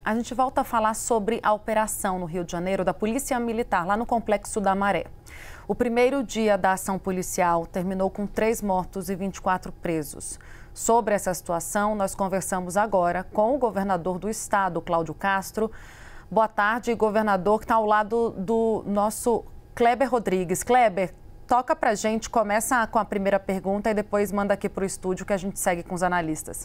A gente volta a falar sobre a operação no Rio de Janeiro da Polícia Militar, lá no Complexo da Maré. O primeiro dia da ação policial terminou com 3 mortos e 24 presos. Sobre essa situação, nós conversamos agora com o governador do estado, Cláudio Castro. Boa tarde, governador, que está ao lado do nosso Kleber Rodrigues. Kleber, toca pra gente, começa com a primeira pergunta e depois manda aqui para o estúdio que a gente segue com os analistas.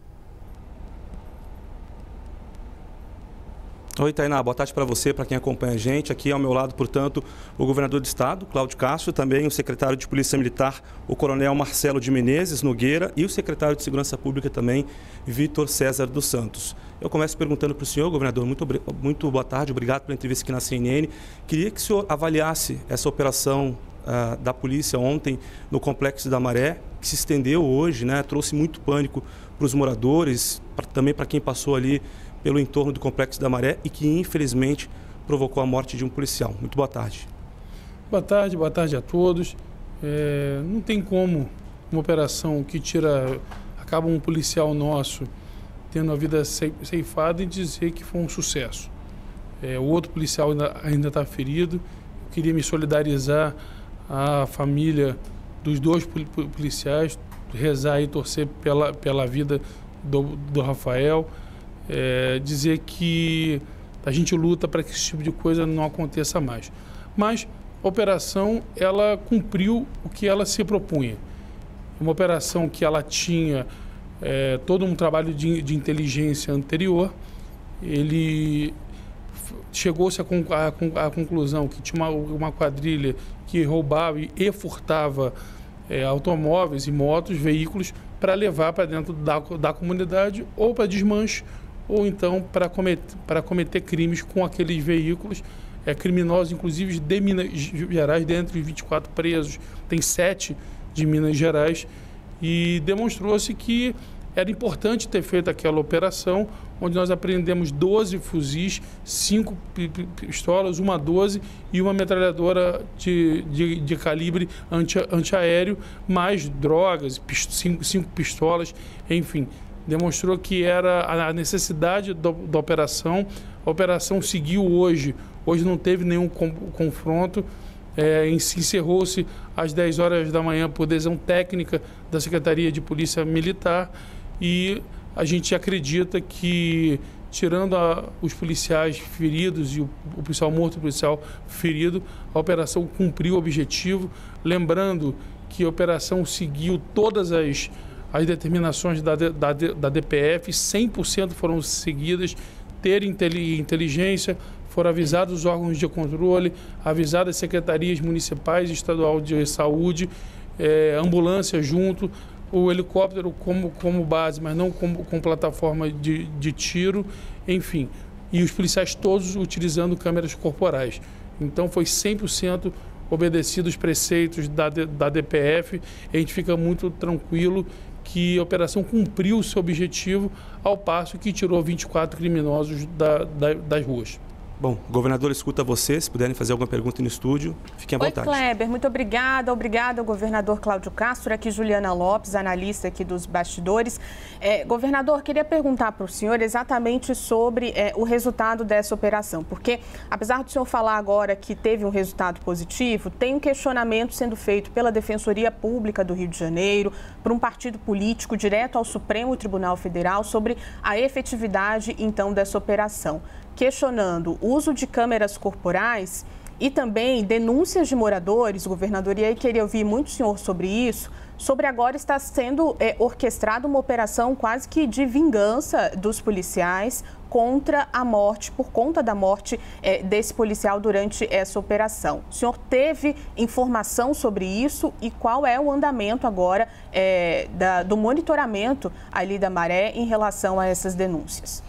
Oi, Tainá, boa tarde para você, para quem acompanha a gente. Aqui ao meu lado, portanto, o governador do estado, Cláudio Castro, também o secretário de Polícia Militar, o coronel Marcelo de Menezes Nogueira, e o secretário de Segurança Pública também, Vitor César dos Santos. Eu começo perguntando para o senhor, governador, muito boa tarde, obrigado pela entrevista aqui na CNN. Queria que o senhor avaliasse essa operação da polícia ontem no Complexo da Maré, que se estendeu hoje, né? Trouxe muito pânico para os moradores, também para quem passou ali pelo entorno do Complexo da Maré e que, infelizmente, provocou a morte de um policial. Muito boa tarde. Boa tarde a todos. Não tem como uma operação que acaba um policial nosso tendo a vida ceifada e dizer que foi um sucesso. O outro policial ainda está ferido. Eu queria me solidarizar à família dos 2 policiais, rezar e torcer pela vida do Rafael. Dizer que a gente luta para que esse tipo de coisa não aconteça mais. Mas a operação, ela cumpriu o que ela se propunha. Uma operação que ela tinha todo um trabalho de inteligência anterior. Ele chegou-se à conclusão que tinha uma quadrilha que roubava e furtava automóveis e motos, veículos, para levar para dentro da comunidade ou para desmanche, ou então para cometer crimes com aqueles veículos, criminosos, inclusive de Minas Gerais. Dentre os 24 presos, tem 7 de Minas Gerais, e demonstrou-se que era importante ter feito aquela operação, onde nós apreendemos 12 fuzis, 5 pistolas, uma 12 e uma metralhadora de calibre antiaéreo, mais drogas, 5 pistolas, enfim. Demonstrou que era a necessidade da operação. A operação seguiu hoje. Hoje não teve nenhum confronto. Encerrou-se às 10 horas da manhã por decisão técnica da Secretaria de Polícia Militar. E a gente acredita que, tirando os policiais feridos e o policial morto e o policial ferido, a operação cumpriu o objetivo. Lembrando que a operação seguiu todas as determinações da DPF, 100% foram seguidas, ter inteligência, foram avisados os órgãos de controle, avisadas as secretarias municipais e estadual de saúde, ambulância junto, o helicóptero como base, mas não com plataforma de tiro, enfim. E os policiais todos utilizando câmeras corporais. Então foi 100% obedecido os preceitos da DPF. A gente fica muito tranquilo que a operação cumpriu o seu objetivo, ao passo que tirou 24 criminosos das ruas. Bom, o governador escuta você, se puderem fazer alguma pergunta no estúdio, fiquem à vontade. Oi, Kleber, muito obrigada. Obrigada ao governador Cláudio Castro, aqui Juliana Lopes, analista aqui dos bastidores. Governador, queria perguntar para o senhor exatamente sobre o resultado dessa operação, porque apesar do senhor falar agora que teve um resultado positivo, tem um questionamento sendo feito pela Defensoria Pública do Rio de Janeiro, por um partido político, direto ao Supremo Tribunal Federal, sobre a efetividade, então, dessa operação, questionando o uso de câmeras corporais e também denúncias de moradores. Governador, e aí queria ouvir muito o senhor sobre isso, sobre agora está sendo orquestrada uma operação quase que de vingança dos policiais contra a morte, por conta da morte desse policial durante essa operação. O senhor teve informação sobre isso e qual é o andamento agora do monitoramento ali da Maré em relação a essas denúncias?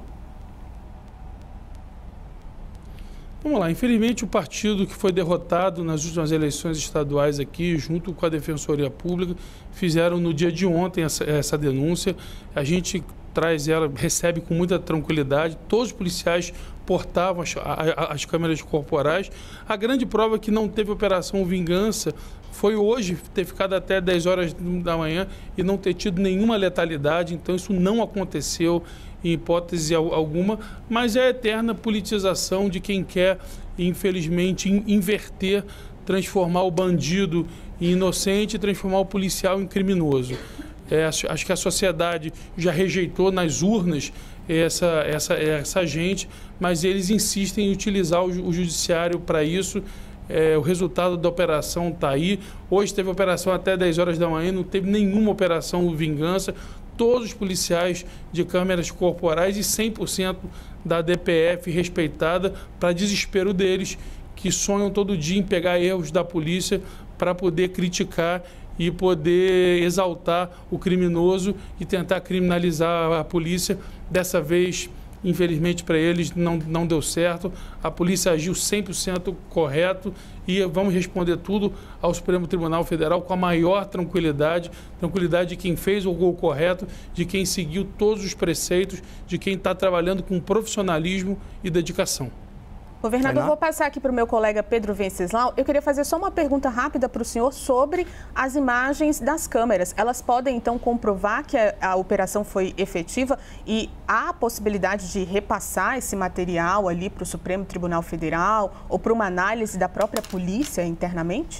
Vamos lá, infelizmente o partido que foi derrotado nas últimas eleições estaduais aqui, junto com a Defensoria Pública, fizeram no dia de ontem essa denúncia. A gente traz ela, recebe com muita tranquilidade. Todos os policiais portavam as câmeras corporais. A grande prova que não teve operação vingança foi hoje ter ficado até 10 horas da manhã e não ter tido nenhuma letalidade. Então isso não aconteceu. em hipótese alguma, mas é a eterna politização de quem quer, infelizmente, inverter, transformar o bandido em inocente e transformar o policial em criminoso. Acho que a sociedade já rejeitou nas urnas essa gente, mas eles insistem em utilizar o judiciário para isso. O resultado da operação está aí. Hoje teve operação até 10 horas da manhã, não teve nenhuma operação vingança. Todos os policiais de câmeras corporais e 100% da DPF respeitada, para desespero deles, que sonham todo dia em pegar erros da polícia para poder criticar e poder exaltar o criminoso e tentar criminalizar a polícia. Dessa vez, infelizmente para eles, não deu certo. A polícia agiu 100% correto e vamos responder tudo ao Supremo Tribunal Federal com a maior tranquilidade de quem fez o gol correto, de quem seguiu todos os preceitos, de quem está trabalhando com profissionalismo e dedicação. Governador, vou passar aqui para o meu colega Pedro Venceslau. Eu queria fazer só uma pergunta rápida para o senhor sobre as imagens das câmeras. Elas podem, então, comprovar que a operação foi efetiva e há a possibilidade de repassar esse material ali para o Supremo Tribunal Federal ou para uma análise da própria polícia internamente?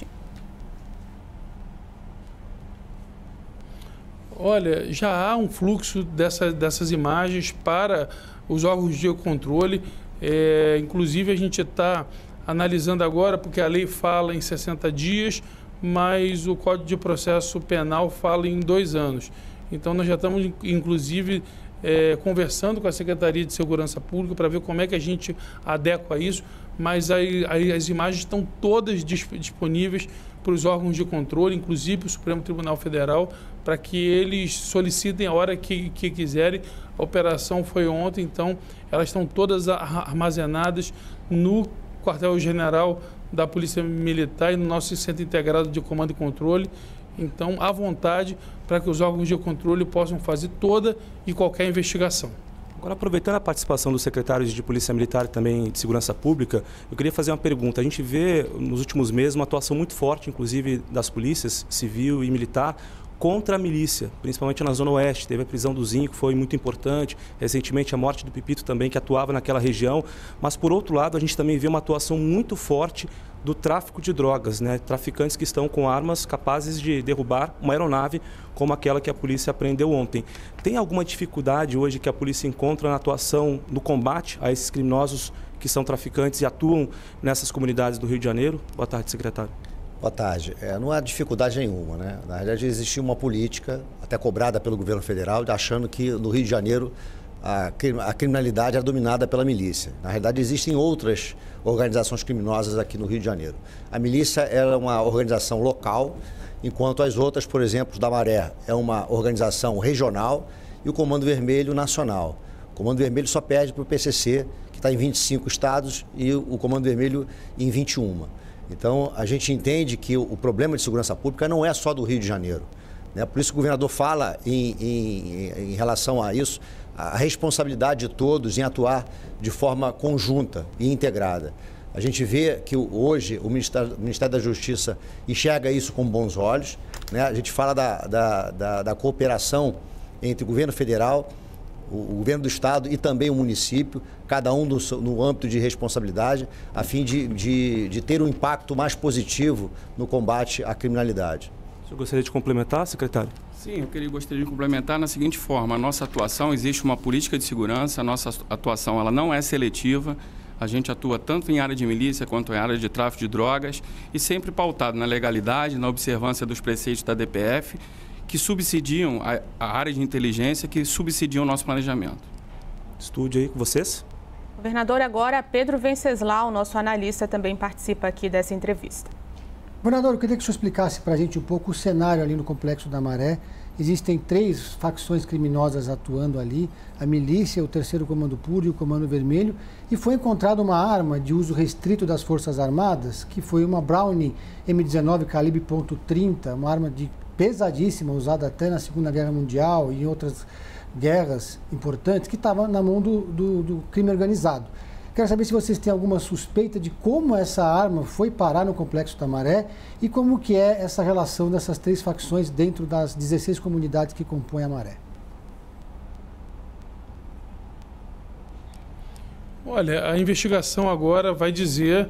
Olha, já há um fluxo dessas imagens para os órgãos de controle. Inclusive, a gente está analisando agora, porque a lei fala em 60 dias, mas o Código de Processo Penal fala em 2 anos. Então, nós já estamos, inclusive, conversando com a Secretaria de Segurança Pública para ver como é que a gente adequa isso, mas as imagens estão todas disponíveis para os órgãos de controle, inclusive o Supremo Tribunal Federal, para que eles solicitem a hora que quiserem. A operação foi ontem, então elas estão todas armazenadas no quartel-general da Polícia Militar e no nosso Centro Integrado de Comando e Controle. Então, à vontade, para que os órgãos de controle possam fazer toda e qualquer investigação. Agora, aproveitando a participação dos secretários de Polícia Militar e também de Segurança Pública, eu queria fazer uma pergunta. A gente vê, nos últimos meses, uma atuação muito forte, inclusive das polícias civil e militar, contra a milícia, principalmente na Zona Oeste. Teve a prisão do Zinho, que foi muito importante. Recentemente, a morte do Pipito também, que atuava naquela região. Mas, por outro lado, a gente também vê uma atuação muito forte do tráfico de drogas, né? Traficantes que estão com armas capazes de derrubar uma aeronave como aquela que a polícia apreendeu ontem. Tem alguma dificuldade hoje que a polícia encontra na atuação, no combate a esses criminosos que são traficantes e atuam nessas comunidades do Rio de Janeiro? Boa tarde, secretário. Boa tarde. Não há dificuldade nenhuma, né? Na verdade, existia uma política, até cobrada pelo governo federal, achando que no Rio de Janeiro a criminalidade era dominada pela milícia. Na realidade, existem outras organizações criminosas aqui no Rio de Janeiro. A milícia é uma organização local, enquanto as outras, por exemplo, da Maré, é uma organização regional e o Comando Vermelho nacional. O Comando Vermelho só perde para o PCC, que está em 25 estados, e o Comando Vermelho em 21. Então, a gente entende que o problema de segurança pública não é só do Rio de Janeiro, né? Por isso que o governador fala em relação a isso, a responsabilidade de todos em atuar de forma conjunta e integrada. A gente vê que hoje o Ministério da Justiça enxerga isso com bons olhos, né? A gente fala da cooperação entre o governo federal, o governo do estado e também o município, cada um no âmbito de responsabilidade, a fim de ter um impacto mais positivo no combate à criminalidade. O senhor gostaria de complementar, secretário? Sim, eu gostaria de complementar na seguinte forma: a nossa atuação, existe uma política de segurança, a nossa atuação ela não é seletiva, a gente atua tanto em área de milícia quanto em área de tráfico de drogas e sempre pautado na legalidade, na observância dos preceitos da DPF, que subsidiam a área de inteligência, que subsidiam o nosso planejamento. Estúdio aí com vocês. Governador, agora Pedro Venceslau, nosso analista, também participa aqui dessa entrevista. Governador, eu queria que o senhor explicasse para a gente um pouco o cenário ali no Complexo da Maré. Existem 3 facções criminosas atuando ali, a milícia, o 3º Comando Puro e o Comando Vermelho, e foi encontrada uma arma de uso restrito das Forças Armadas, que foi uma Browning M19 calibre .30, uma arma pesadíssima, usada até na Segunda Guerra Mundial e em outras guerras importantes, que estava na mão do crime organizado. Quero saber se vocês têm alguma suspeita de como essa arma foi parar no Complexo da Maré e como que é essa relação dessas 3 facções dentro das 16 comunidades que compõem a Maré. Olha, a investigação agora vai dizer,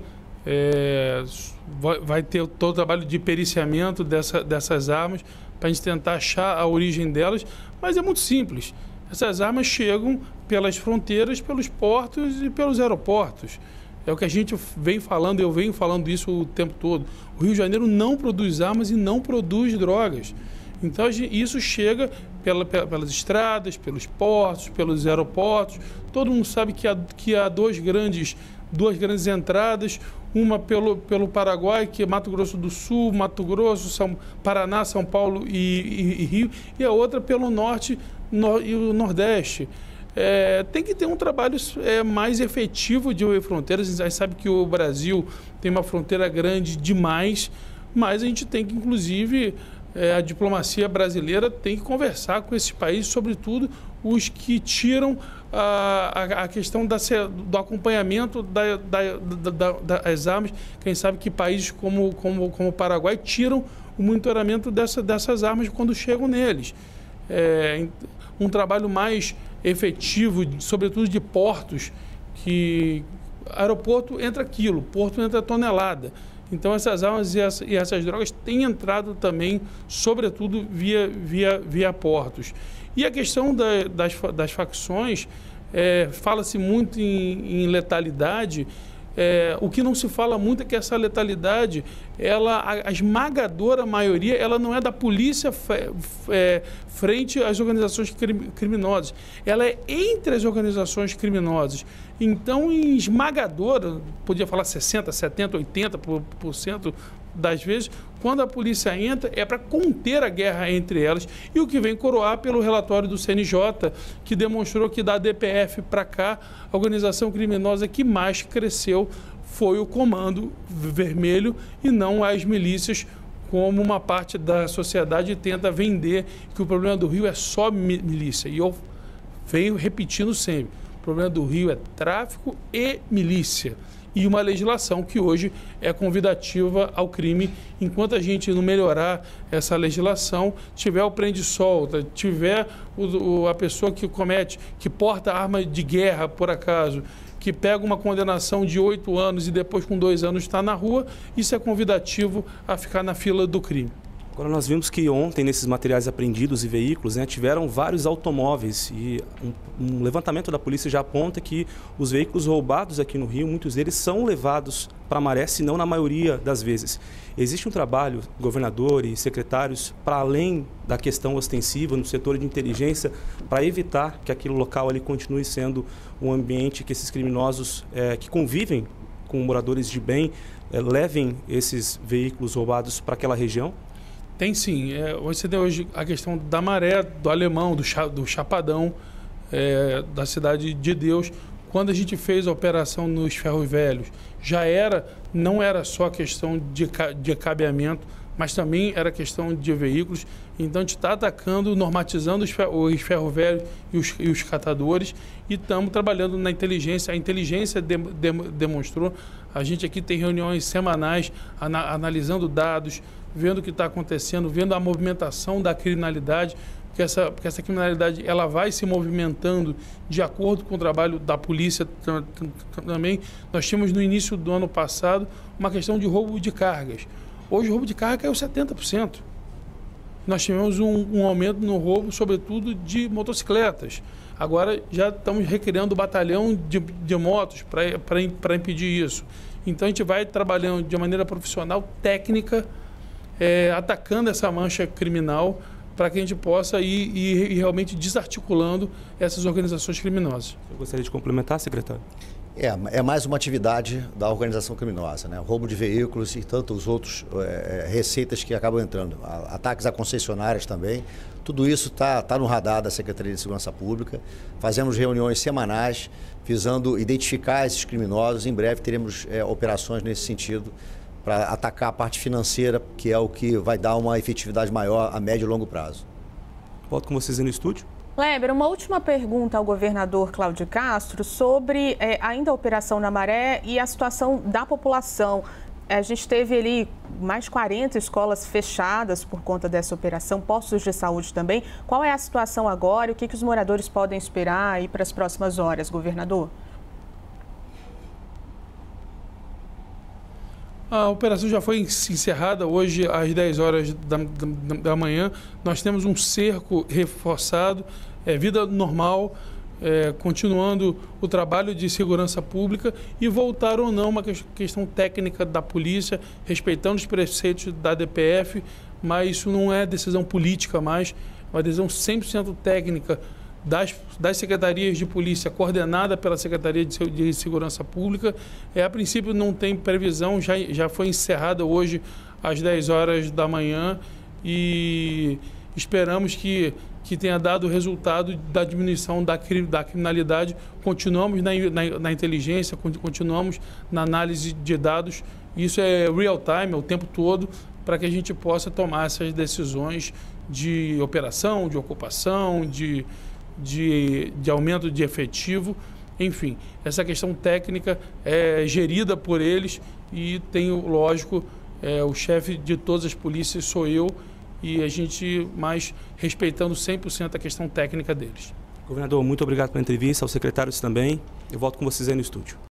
vai ter todo o trabalho de periciamento dessas armas para a gente tentar achar a origem delas, mas é muito simples. Essas armas chegam pelas fronteiras, pelos portos e pelos aeroportos. É o que a gente vem falando, eu venho falando isso o tempo todo. O Rio de Janeiro não produz armas e não produz drogas. Então, isso chega pelas estradas, pelos portos, pelos aeroportos. Todo mundo sabe que há duas grandes entradas, uma pelo Paraguai, que é Mato Grosso do Sul, Mato Grosso, Paraná, São Paulo e Rio, e a outra pelo norte e o nordeste. Tem que ter um trabalho mais efetivo de fronteiras. A gente sabe que o Brasil tem uma fronteira grande demais, mas a gente tem que, inclusive, a diplomacia brasileira tem que conversar com esses países, sobretudo os que tiram a questão do acompanhamento das armas. Quem sabe que países como o Paraguai tiram o monitoramento dessas armas quando chegam neles. Um trabalho mais efetivo, sobretudo de portos, que aeroporto entra quilo, porto entra tonelada. Então essas armas e essas drogas têm entrado também, sobretudo via portos. E a questão das facções, fala-se muito em letalidade. O que não se fala muito é que essa letalidade, a esmagadora maioria, ela não é da polícia frente às organizações criminosas. Ela é entre as organizações criminosas. Então, em esmagadora, podia falar 60%, 70%, 80% das vezes, quando a polícia entra, é para conter a guerra entre elas. E o que vem coroar pelo relatório do CNJ, que demonstrou que da DPF para cá, a organização criminosa que mais cresceu foi o Comando Vermelho e não as milícias, como uma parte da sociedade tenta vender que o problema do Rio é só milícia. E eu venho repetindo sempre, o problema do Rio é tráfico e milícia. E uma legislação que hoje é convidativa ao crime. Enquanto a gente não melhorar essa legislação, tiver o prende-solta, tiver a pessoa que porta arma de guerra, por acaso, que pega uma condenação de 8 anos e depois com 2 anos está na rua, isso é convidativo a ficar na fila do crime. Agora, nós vimos que ontem, nesses materiais apreendidos e veículos, tiveram vários automóveis e um levantamento da polícia já aponta que os veículos roubados aqui no Rio, muitos deles são levados para a Maré, se não na maioria das vezes. Existe um trabalho, governador e secretários, para além da questão ostensiva no setor de inteligência, para evitar que aquele local ali continue sendo um ambiente que esses criminosos que convivem com moradores de bem levem esses veículos roubados para aquela região? Tem sim. Você tem hoje a questão da Maré, do Alemão, do Chapadão, da Cidade de Deus. Quando a gente fez a operação nos Ferros Velhos, não era só questão de cabeamento, mas também era questão de veículos. Então a gente está atacando, normatizando os ferros velhos e os catadores, e estamos trabalhando na inteligência. A inteligência demonstrou, a gente aqui tem reuniões semanais analisando dados, vendo o que está acontecendo, vendo a movimentação da criminalidade, porque essa criminalidade ela vai se movimentando de acordo com o trabalho da polícia também. Nós tínhamos no início do ano passado uma questão de roubo de cargas. Hoje o roubo de carga caiu 70%. Nós tivemos um aumento no roubo, sobretudo de motocicletas. Agora já estamos recriando o batalhão de motos para impedir isso. Então a gente vai trabalhando de maneira profissional, técnica, atacando essa mancha criminal para que a gente possa ir realmente desarticulando essas organizações criminosas. Eu gostaria de complementar, secretário. É mais uma atividade da organização criminosa, né? Roubo de veículos e tantos outros receitas que acabam entrando. Ataques a concessionárias também. Tudo isso está no radar da Secretaria de Segurança Pública. Fazemos reuniões semanais visando identificar esses criminosos. Em breve teremos operações nesse sentido para atacar a parte financeira, que é o que vai dar uma efetividade maior a médio e longo prazo. Volto com vocês aí no estúdio. Leber, uma última pergunta ao governador Cláudio Castro sobre ainda a Operação na Maré e a situação da população. A gente teve ali mais de 40 escolas fechadas por conta dessa operação, postos de saúde também. Qual é a situação agora e o que os moradores podem esperar aí para as próximas horas, governador? A operação já foi encerrada hoje às 10 horas da manhã. Nós temos um cerco reforçado, vida normal, continuando o trabalho de segurança pública e voltar ou não uma questão técnica da polícia, respeitando os preceitos da DPF, mas isso não é decisão política mais, é uma decisão 100% técnica das secretarias de polícia, coordenada pela Secretaria de Segurança Pública. A princípio não tem previsão, já foi encerrada hoje às 10 horas da manhã e esperamos que tenha dado o resultado da diminuição da criminalidade. Continuamos na inteligência, continuamos na análise de dados. Isso é real time, é o tempo todo, para que a gente possa tomar essas decisões de operação, de ocupação, de aumento de efetivo. Enfim, essa questão técnica é gerida por eles e tenho, lógico, o chefe de todas as polícias sou eu, e a gente mais respeitando 100% a questão técnica deles. Governador, muito obrigado pela entrevista, aos secretários também. Eu volto com vocês aí no estúdio.